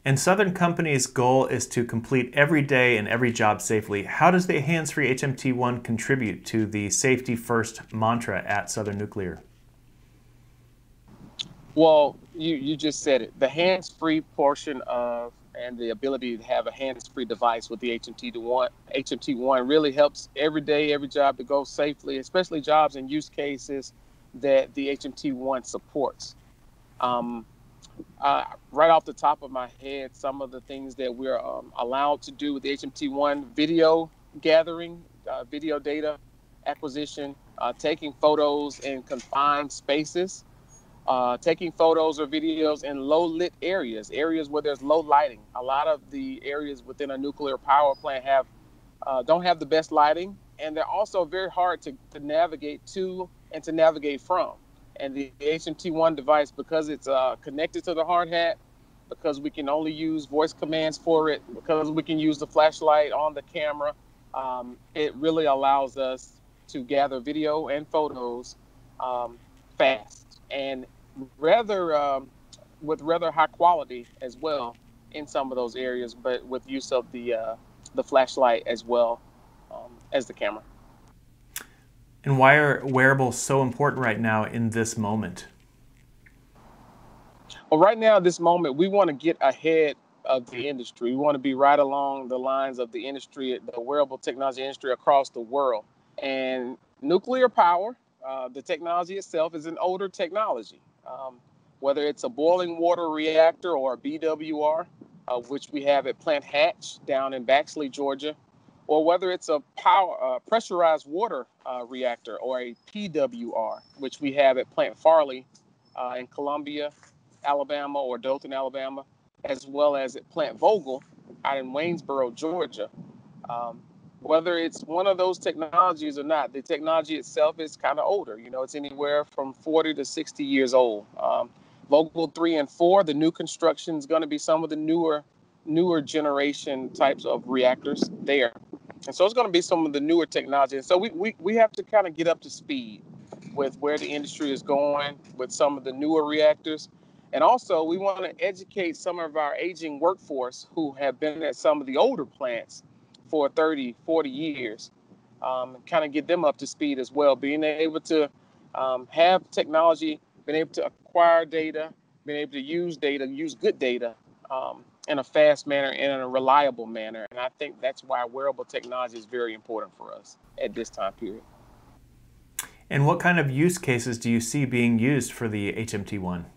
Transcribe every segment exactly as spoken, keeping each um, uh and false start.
And Southern Company's goal is to complete every day and every job safely. How does the hands-free H M T one contribute to the safety first mantra at Southern Nuclear? Well, you, you just said it. The hands-free portion of and the ability to have a hands-free device with the H M T one, H M T one really helps every day, every job to go safely, especially jobs and use cases that the H M T one supports. Um, Uh, right off the top of my head, some of the things that we're um, allowed to do with the H M T one: video gathering, uh, video data acquisition, uh, taking photos in confined spaces, uh, taking photos or videos in low lit areas, areas where there's low lighting. A lot of the areas within a nuclear power plant have uh, don't have the best lighting, and they're also very hard to, to navigate to and to navigate from. And the H M T one device, because it's uh, connected to the hard hat, because we can only use voice commands for it, because we can use the flashlight on the camera, um, it really allows us to gather video and photos um, fast and rather um, with rather high quality as well in some of those areas, but with use of the uh, the flashlight as well um, as the camera. And why are wearables so important right now in this moment? Well, right now, at this moment, we want to get ahead of the industry. We want to be right along the lines of the industry, the wearable technology industry across the world. And nuclear power, uh, the technology itself is an older technology. Um, whether it's a boiling water reactor or a B W R, uh, which we have at Plant Hatch down in Baxley, Georgia, or whether it's a power uh, pressurized water uh, reactor or a P W R, which we have at Plant Farley uh, in Columbia, Alabama, or Dothan, Alabama, as well as at Plant Vogel out in Waynesboro, Georgia. Um, whether it's one of those technologies or not, the technology itself is kind of older. You know, it's anywhere from forty to sixty years old. Um, Vogel three and four, the new construction is going to be some of the newer, newer generation types of reactors there. And so it's going to be some of the newer technology. And so we, we, we have to kind of get up to speed with where the industry is going with some of the newer reactors. And also we want to educate some of our aging workforce who have been at some of the older plants for thirty, forty years, um, kind of get them up to speed as well. Being able to um, have technology, being able to acquire data, being able to use data, use good data, um, in a fast manner and in a reliable manner. And I think that's why wearable technology is very important for us at this time period. And what kind of use cases do you see being used for the H M T one?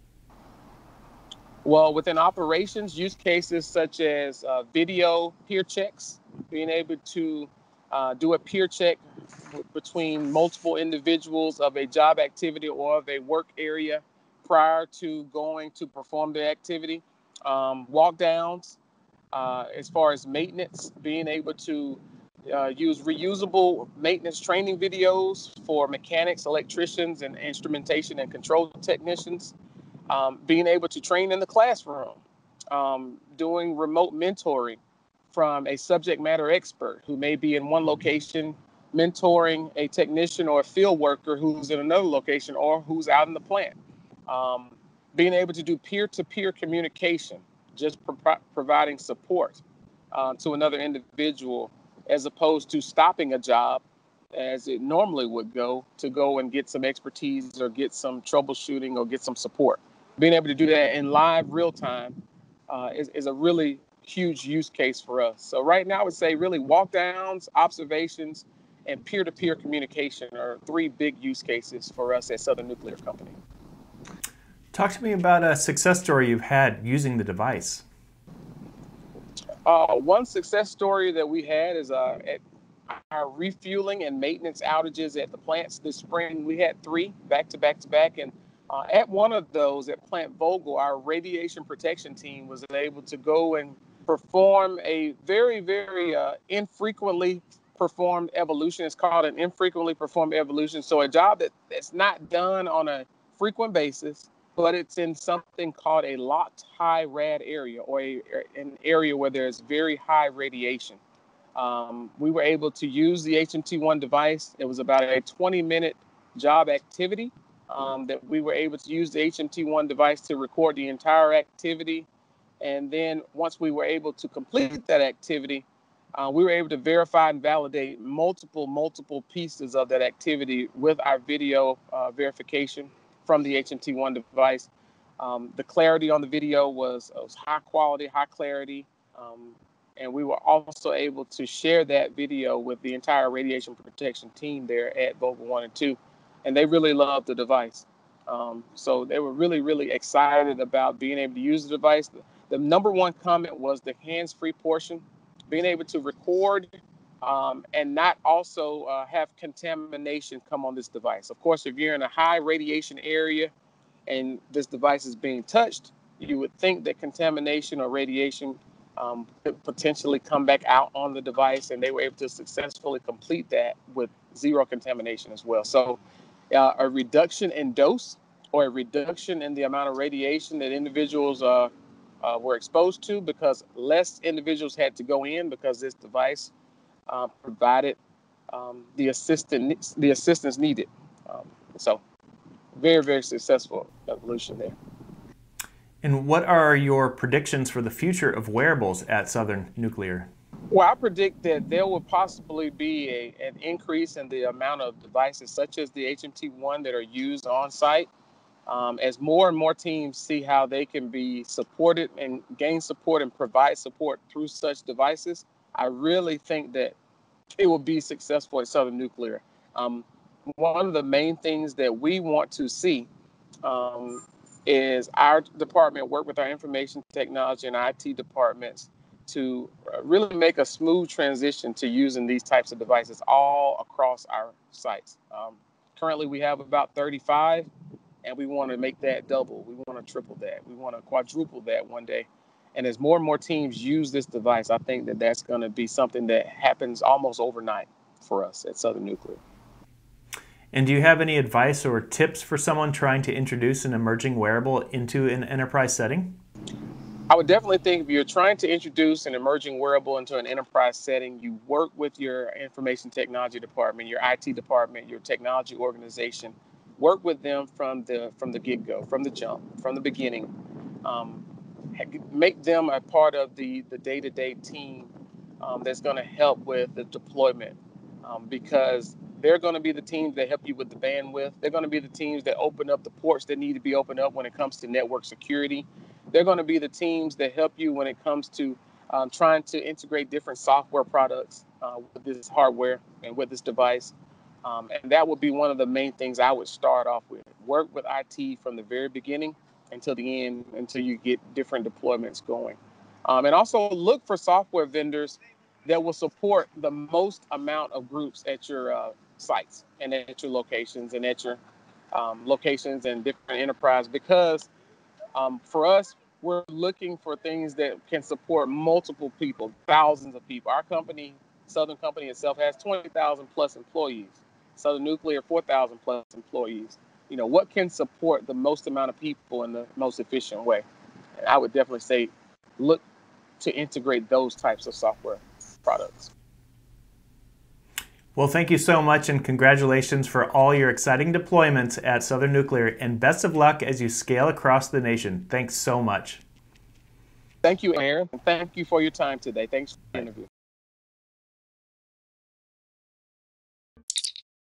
Well, within operations, use cases such as uh, video peer checks, being able to uh, do a peer check between multiple individuals of a job activity or of a work area prior to going to perform the activity. Um, walk downs, uh, as far as maintenance, being able to uh, use reusable maintenance training videos for mechanics, electricians, and instrumentation and control technicians. Um, being able to train in the classroom, um, doing remote mentoring from a subject matter expert who may be in one location mentoring a technician or a field worker who's in another location or who's out in the plant. Um, being able to do peer-to-peer communication, just pro- providing support uh, to another individual as opposed to stopping a job as it normally would go to go and get some expertise or get some troubleshooting or get some support. Being able to do that in live real time uh, is, is a really huge use case for us. So right now I would say really walk downs, observations, and peer-to-peer communication are three big use cases for us at Southern Nuclear Company. Talk to me about a success story you've had using the device. Uh, one success story that we had is uh, at our refueling and maintenance outages at the plants this spring. We had three back to back to back. And uh, at one of those at Plant Vogel, our radiation protection team was able to go and perform a very, very uh, infrequently performed evolution. It's called an infrequently performed evolution. So a job that, that's not done on a frequent basis, but it's in something called a locked high rad area, or a, an area where there's very high radiation. Um, we were able to use the H M T one device. It was about a twenty minute job activity um, that we were able to use the H M T one device to record the entire activity And then once we were able to complete that activity, uh, we were able to verify and validate multiple, multiple pieces of that activity with our video uh, verification from the H M T one device. Um, the clarity on the video was, was high quality, high clarity. Um, and we were also able to share that video with the entire radiation protection team there at Vogel one and two. And they really loved the device. Um, so they were really, really excited about being able to use the device. The, the number one comment was the hands-free portion, being able to record um, and not also uh, have contamination come on this device. Of course, if you're in a high radiation area and this device is being touched, you would think that contamination or radiation um, could potentially come back out on the device, and they were able to successfully complete that with zero contamination as well. So uh, a reduction in dose or a reduction in the amount of radiation that individuals uh, uh, were exposed to, because less individuals had to go in because this device uh, provided um, the assistance the assistance needed. Um, so very, very successful evolution there. And what are your predictions for the future of wearables at Southern Nuclear? Well, I predict that there will possibly be a, an increase in the amount of devices such as the H M T one that are used on site. Um, as more and more teams see how they can be supported and gain support and provide support through such devices, I really think that it will be successful at Southern Nuclear. Um, one of the main things that we want to see um, is our department work with our information technology and I T departments to really make a smooth transition to using these types of devices all across our sites. Um, currently, we have about thirty-five, and we want to make that double. We want to triple that. We want to quadruple that one day. And as more and more teams use this device, I think that that's going to be something that happens almost overnight for us at Southern Nuclear. And do you have any advice or tips for someone trying to introduce an emerging wearable into an enterprise setting? I would definitely think if you're trying to introduce an emerging wearable into an enterprise setting, you work with your information technology department, your I T department, your technology organization. Work with them from the from the get-go, from the jump, from the beginning. Um, make them a part of the, the day-to-day team um, that's going to help with the deployment, um, because they're going to be the teams that help you with the bandwidth. They're going to be the teams that open up the ports that need to be opened up when it comes to network security. They're going to be the teams that help you when it comes to um, trying to integrate different software products uh, with this hardware and with this device. Um, and that would be one of the main things I would start off with. Work with I T from the very beginning until the end, until you get different deployments going. Um, and also look for software vendors that will support the most amount of groups at your uh, sites and at your locations and at your um, locations and different enterprise, because um, for us, we're looking for things that can support multiple people, thousands of people. Our company, Southern Company itself, has twenty thousand plus employees. Southern Nuclear, four thousand plus employees. You know, what can support the most amount of people in the most efficient way? And I would definitely say look to integrate those types of software products. Well, thank you so much, and congratulations for all your exciting deployments at Southern Nuclear, and best of luck as you scale across the nation. Thanks so much. Thank you, Aaron. Thank you for your time today. Thanks for the interview.